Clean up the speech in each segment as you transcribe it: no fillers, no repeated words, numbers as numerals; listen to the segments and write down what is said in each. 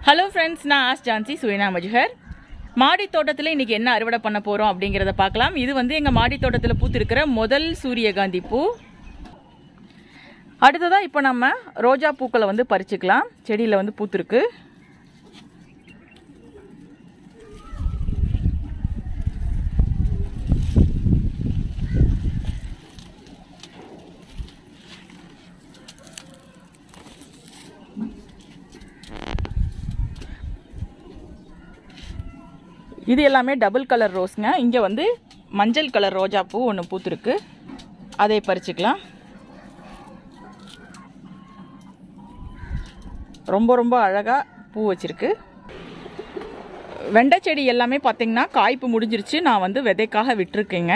Hello friends, நான் Jhansi Products. மாடி தோட்டத்துல இன்னைக்கு என்ன அறுவடை பண்ண போறோம் அப்படிங்கறத பார்க்கலாம். இது வந்து எங்க மாடி தோட்டத்துல பூத்திருக்கிற முதல் சூரியகாந்தி பூ. அடுத்ததா இப்போ நம்ம ரோஜா பூக்களை வந்து பறிச்சுக்கலாம். செடியில வந்து பூத்திருக்கு. இது எல்லாமே டபுள் கலர் ரோஸ்ங்க. இங்க வந்து மஞ்சள் கலர் ரோஜா பூ ஒன்னு பூத்திருக்கு. அதை பறிச்சுக்கலாம். ரொம்ப அழகா பூ வச்சிருக்கு. வெண்டை செடி எல்லாமே பாத்தீங்கன்னா காய்ப்பு முடிஞ்சிருச்சு. நான் வந்து விதைக்காக விட்டுருக்கேங்க.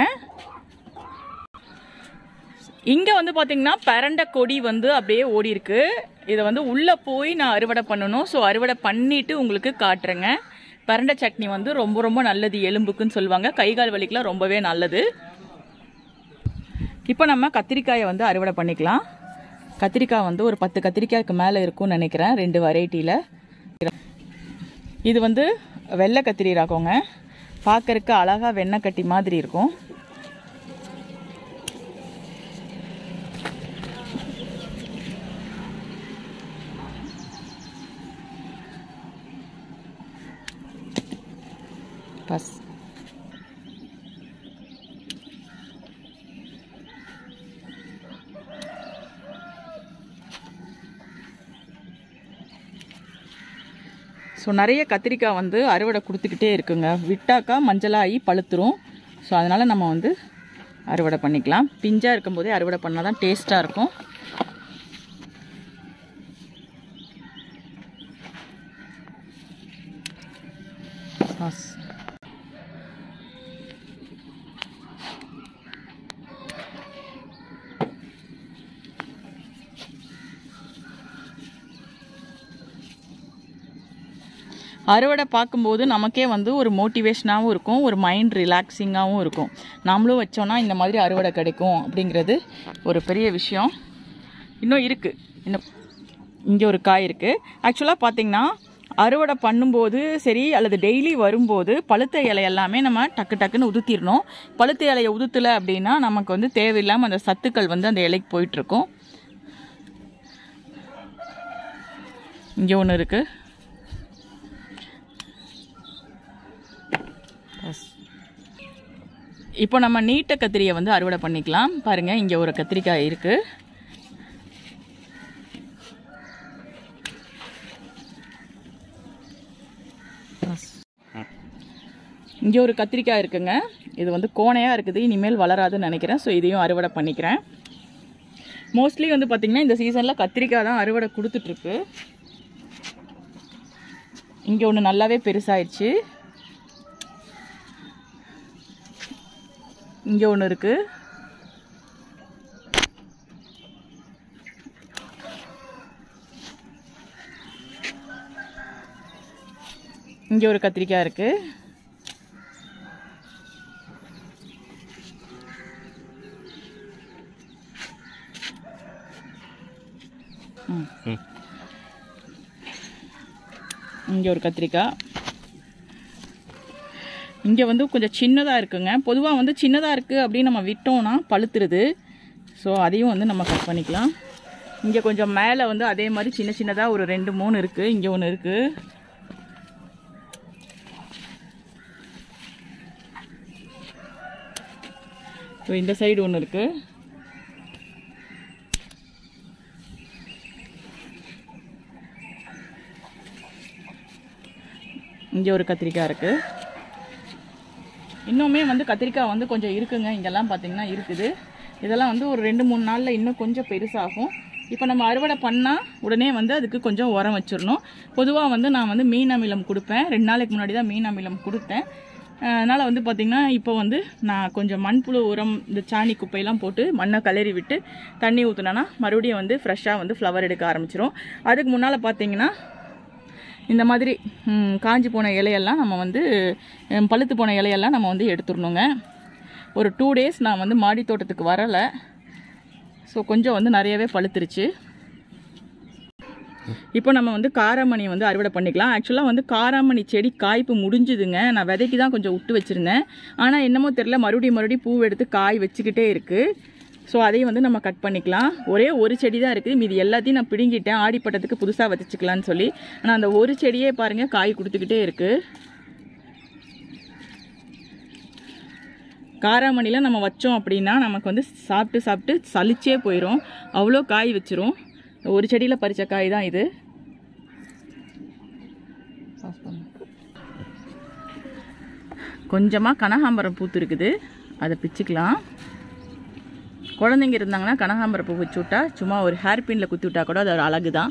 இங்க வந்து பாத்தீங்கன்னா பரண்ட கொடி வந்து அப்படியே ஓடி இருக்கு. இதை வந்து உள்ள போய் நான் அறுவடை பண்ணணும். ஸோ அறுவடை பண்ணிட்டு உங்களுக்கு காட்டுறேங்க. பரண்ட சட்னி வந்து ரொம்ப நல்லது, எலும்புக்குன்னு சொல்லுவாங்க. கைகால் வலிக்கெல்லாம் ரொம்பவே நல்லது. இப்போ நம்ம கத்திரிக்காயை வந்து அறுவடை பண்ணிக்கலாம். கத்திரிக்காய் வந்து ஒரு 10 கத்திரிக்காய்க்கு மேலே இருக்கும்னு நினைக்கிறேன், 2 வெரைட்டியில். இது வந்து வெள்ளை கத்திரி ராகங்க. பார்க்கறதுக்கு அழகாக வெண்ணெய் கட்டி மாதிரி இருக்கும். பஸ் ஸோ நிறைய கத்திரிக்காய் வந்து அறுவடை கொடுத்துக்கிட்டே இருக்குங்க. விட்டாக்கா மஞ்சளாகி பழுத்துரும். ஸோ அதனால் நம்ம வந்து அறுவடை பண்ணிக்கலாம். பிஞ்சாக இருக்கும்போதே அறுவடை பண்ணால் தான் டேஸ்ட்டாக இருக்கும். அறுவடை பார்க்கும்போது நமக்கே வந்து ஒரு மோட்டிவேஷனாகவும் இருக்கும், ஒரு மைண்ட் ரிலாக்ஸிங்காகவும் இருக்கும். நாமளும் வச்சோன்னா இந்த மாதிரி அறுவடை கிடைக்கும் அப்படிங்கிறது ஒரு பெரிய விஷயம். இன்னும் இருக்குது. இன்னும் இங்கே ஒரு காய் இருக்குது. ஆக்சுவலாக பார்த்திங்கன்னா அறுவடை பண்ணும்போது சரி அல்லது டெய்லி வரும்போது பழுத்த இலை எல்லாமே நம்ம டக்குன்னு உதுத்திடணும். பழுத்த இலையை உதுத்தலை அப்படின்னா நமக்கு வந்து தேவையில்லாமல் அந்த சத்துக்கள் வந்து அந்த இலைக்கு போயிட்டுருக்கும். இங்கே ஒன்று இருக்குது. இப்போ நம்ம நீட்ட கத்திரியை வந்து அறுவடை பண்ணிக்கலாம். பாருங்க, இங்க ஒரு கத்திரிக்காய் இருக்கு. இங்க ஒரு கத்திரிக்காய் இருக்குங்க. இது வந்து கோணையா இருக்குது, இனிமேல் வளராதுன்னு நினைக்கிறேன். ஸோ இதையும் அறுவடை பண்ணிக்கிறேன். மோஸ்ட்லி வந்து பார்த்தீங்கன்னா இந்த சீசனில் கத்திரிக்காய் தான் அறுவடை கொடுத்துட்ருக்கு. இங்கே ஒன்று நல்லாவே பெருசாயிடுச்சு. இங்கே ஒன்று இருக்கு. இங்கே ஒரு கத்திரிக்காய் இருக்கு. இங்கே ஒரு கத்திரிக்காய். இங்கே வந்து கொஞ்சம் சின்னதாக இருக்குங்க. பொதுவாக வந்து சின்னதாக இருக்குது அப்படின்னு நம்ம விட்டோம்னா பழுத்துருது. ஸோ அதையும் வந்து நம்ம கட் பண்ணிக்கலாம். இங்கே கொஞ்சம் மேலே வந்து அதே மாதிரி சின்னதாக ஒரு 2-3 இருக்குது. இங்கே ஒன்று இருக்குது. ஸோ இந்த சைடு ஒன்று இருக்குது. இங்கே ஒரு கத்திரிக்காய் இருக்குது. இன்னுமே வந்து கத்திரிக்காய் வந்து கொஞ்சம் இருக்குங்க. இங்கெல்லாம் பார்த்தீங்கன்னா இருக்குது. இதெல்லாம் வந்து ஒரு 2-3 நாளில் இன்னும் கொஞ்சம் பெருசாகும். இப்போ நம்ம அறுவடை பண்ணால் உடனே வந்து அதுக்கு கொஞ்சம் உரம் வச்சிடணும். பொதுவாக வந்து நான் வந்து மீன் அமிலம் கொடுப்பேன். 2 நாளைக்கு முன்னாடி தான் மீன் அமிலம் கொடுத்தேன். அதனால் வந்து பார்த்திங்கன்னா இப்போ வந்து நான் கொஞ்சம் மண்புழு உரம், இந்த சாணி குப்பையெல்லாம் போட்டு மண்ணை கலரி விட்டு தண்ணி ஊற்றுனேன்னா மறுபடியும் வந்து ஃப்ரெஷ்ஷாக வந்து ஃப்ளவர் எடுக்க ஆரம்பிச்சிடும். அதுக்கு முன்னால் பார்த்திங்கன்னா இந்த மாதிரி காஞ்சி போன இலையெல்லாம் நம்ம வந்து பழுத்து போன இலையெல்லாம் நம்ம வந்து எடுத்துடணுங்க. ஒரு 2 days நான் வந்து மாடி தோட்டத்துக்கு வரலை. ஸோ கொஞ்சம் வந்து நிறையவே பழுத்துருச்சு. இப்போ நம்ம வந்து காராமணி வந்து அறுவடை பண்ணிக்கலாம். ஆக்சுவலாக வந்து காராமணி செடி காய்ப்பு முடிஞ்சுதுங்க. நான் விதைக்கு தான் கொஞ்சம் விட்டு வச்சுருந்தேன். ஆனால் என்னமோ தெரில மறுபடியும் பூ எடுத்து காய் வச்சுக்கிட்டே இருக்குது. ஸோ அதையும் வந்து நம்ம கட் பண்ணிக்கலாம். ஒரே ஒரு செடி தான் இருக்குது, மீதி எல்லாத்தையும் நான் பிடுங்கிட்டேன் ஆடிப்பட்டத்துக்கு புதுசாக வச்சுக்கலான்னு சொல்லி. ஆனால் அந்த ஒரு செடியே பாருங்கள் காய் கொடுத்துக்கிட்டே இருக்குது. காராமணியில் நம்ம வச்சோம் அப்படின்னா நமக்கு வந்து சாப்பிட்டு சலிச்சே போயிடும், அவ்வளோ காய் வச்சிரும். ஒரு செடியில் பறித்த காய் தான் இது. கொஞ்சமாக கனகாம்பரம் பூத்து இருக்குது, அதை பிச்சுக்கலாம். குழந்தைங்க இருந்தாங்கன்னா கனகாம்பரம் பூ வச்சு விட்டா சும்மா ஒரு ஹேர் பின்ல குத்தி விட்டா கூட அது ஒரு அழகு தான்.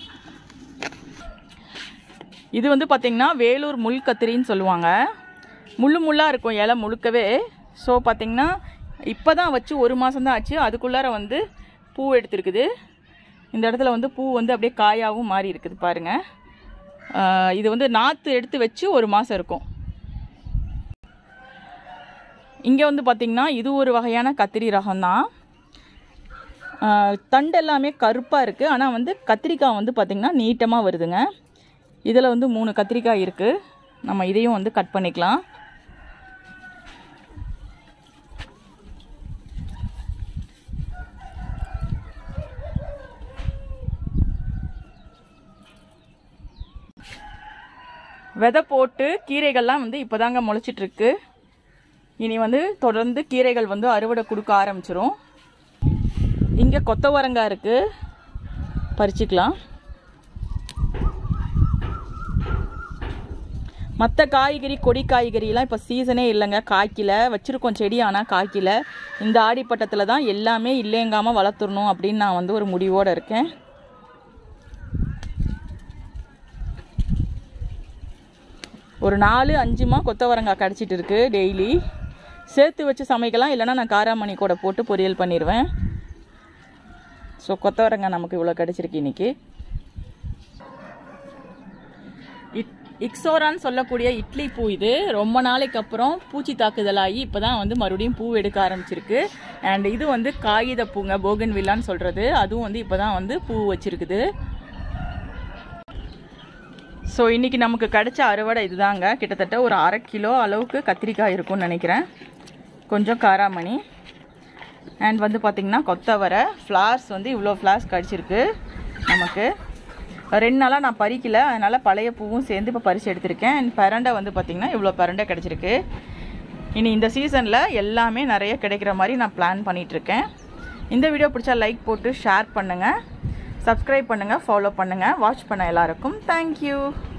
இது வந்து பார்த்திங்கன்னா வேலூர் முள் கத்திரின்னு சொல்லுவாங்க. முள்ளாக இருக்கும் இலை முழுக்கவே. ஸோ பார்த்திங்கன்னா இப்போ தான் வச்சு ஒரு மாதம் தான் ஆச்சு, அதுக்குள்ளார வந்து பூ எடுத்துருக்குது. இந்த இடத்துல வந்து பூ வந்து அப்படியே காயாகவும் மாறி இருக்குது பாருங்கள். இது வந்து நாற்று எடுத்து வச்சு ஒரு மாதம் இருக்கும். இங்கே வந்து பார்த்திங்கன்னா இது ஒரு வகையான கத்திரி ரகம்தான். தண்டு எல்லாமே கருப்பாக இருக்குது, ஆனால் வந்து கத்திரிக்காய் வந்து பார்த்திங்கன்னா நீட்டமாக வருதுங்க. இதில் வந்து 3 கத்திரிக்காய் இருக்குது. நம்ம இதையும் வந்து கட் பண்ணிக்கலாம். விதை போட்டு கீரைகள்லாம் வந்து இப்போ தாங்க முளைச்சிட்ருக்கு. இனி வந்து தொடர்ந்து கீரைகள் வந்து அறுவடை கொடுக்க ஆரம்பிச்சிரும். இங்கே கொத்தவரங்காய் இருக்குது, பறிச்சுக்கலாம். மற்ற காய்கறி கொடி காய்கறிலாம் இப்போ சீசனே இல்லைங்க, காய்க்கல. வச்சுருக்கோம் செடி, ஆனால் காய்க்கல. இந்த ஆடிப்பட்டத்தில் தான் எல்லாமே இல்லைங்காமல் வளர்த்துடணும் அப்படின்னு நான் வந்து ஒரு முடிவோடு இருக்கேன். ஒரு 4-5 கொத்தவரங்காய் கிடச்சிட்டு இருக்கு டெய்லி. சேர்த்து வச்சு சமைக்கலாம், இல்லைனா நான் காராமணி கூட போட்டு பொரியல் பண்ணிடுவேன். ஸோ கொத்தவரங்காய் நமக்கு இவ்வளோ கிடச்சிருக்கு இன்றைக்கி. இக்ஸோரான்னு சொல்லக்கூடிய இட்லி பூ இது. ரொம்ப நாளைக்கு அப்புறம் பூச்சி தாக்குதலாகி இப்போ தான் வந்து மறுபடியும் பூ எடுக்க ஆரம்பிச்சிருக்கு. அண்ட் இது வந்து காகித பூங்க, போகன் வில்லான்னு சொல்கிறது. அதுவும் வந்து இப்போ தான் வந்து பூ வச்சுருக்குது. ஸோ இன்றைக்கி நமக்கு கிடைச்ச அறுவடை இதுதாங்க. கிட்டத்தட்ட ஒரு 1/2 கிலோ அளவுக்கு கத்திரிக்காய் இருக்கும்னு நினைக்கிறேன். கொஞ்சம் காராமணி அண்ட் வந்து பார்த்திங்கன்னா கொத்தவரை. ஃப்ளார்ஸ் வந்து இவ்வளோ ஃப்ளார்ஸ் கிடச்சிருக்கு நமக்கு. 2 நாளாக நான் பறிக்கல, அதனால் பழைய பூவும் சேர்ந்து இப்போ பறித்து எடுத்திருக்கேன். அண்ட் பரண்டை வந்து பார்த்திங்கன்னா இவ்வளோ பரண்டை கிடச்சிருக்கு. இனி இந்த சீசனில் எல்லாமே நிறைய கிடைக்கிற மாதிரி நான் பிளான் பண்ணிகிட்ருக்கேன். இந்த வீடியோ பிடிச்சா லைக் போட்டு ஷேர் பண்ணுங்கள், சப்ஸ்கிரைப் பண்ணுங்கள், ஃபாலோ பண்ணுங்கள். வாட்ச் பண்ண எல்லாருக்கும் தேங்க்யூ.